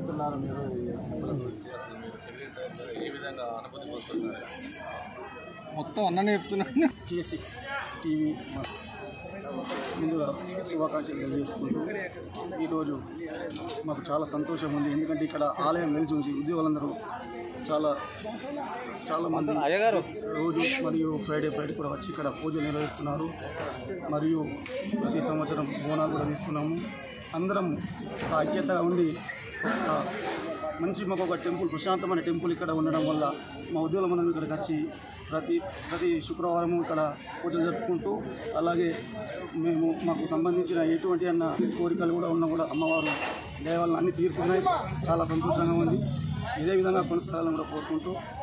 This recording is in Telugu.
అవుతున్నారు మీరు ఏ విధంగా అనుభూతి పొందుతున్నారు? మొత్తం అన్ననే చెప్తున్నాను. K6 టీవీ ముందుగా శుభాకాంక్షలు తెలియజేసుకుంటూ ఈరోజు మాకు చాలా సంతోషం ఉంది. ఎందుకంటే ఇక్కడ ఆలయం వెలిసి ఉంచి ఉద్యోగులందరూ చాలా మంది రోజు మరియు ఫ్రైడే కూడా వచ్చి ఇక్కడ పూజలు నిర్వహిస్తున్నారు. మరియు ప్రతి సంవత్సరం బోనాలు కూడా తీస్తున్నాము. అందరం ఐక్యతగా ఉండి మాకు ఒక టెంపుల్, ప్రశాంతమైన టెంపుల్ ఇక్కడ ఉండడం వల్ల మా ఉద్యోగులందరం ఇక్కడికి వచ్చి ప్రతి శుక్రవారం ఇక్కడ పూజలు జరుపుకుంటూ, అలాగే మాకు సంబంధించిన ఎటువంటి అన్న కోరికలు కూడా ఉన్నా కూడా అమ్మవారు దయ వలన అన్నీ తీరుతున్నాయి. చాలా సంతోషంగా ఉంది. ఇదే విధంగా కొనసాగాలని కూడా కోరుకుంటూ